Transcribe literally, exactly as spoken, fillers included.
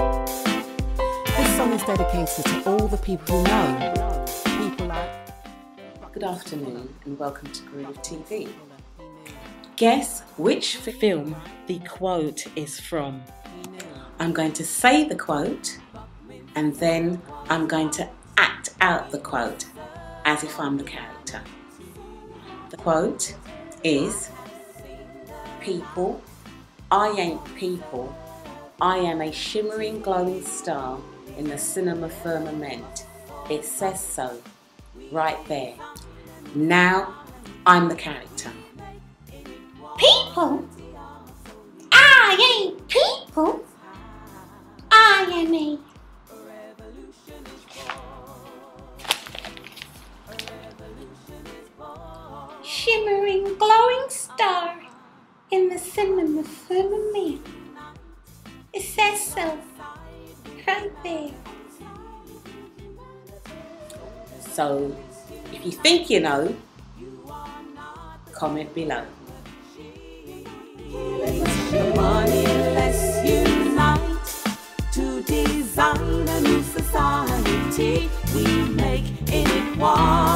This song is dedicated to all the people who know. People like... Good afternoon and welcome to Groove T V. Guess which film the quote is from. I'm going to say the quote and then I'm going to act out the quote as if I'm the character. The quote is, "People, I ain't people. I am a shimmering glowing star in the cinema firmament. It says so, right there. Now I'm the character." People? I ain't people. I am a shimmering glowing star in the cinema firmament. It says so, right there. So, if you think you know, comment below. The money let's unite to design a new society. We make inequality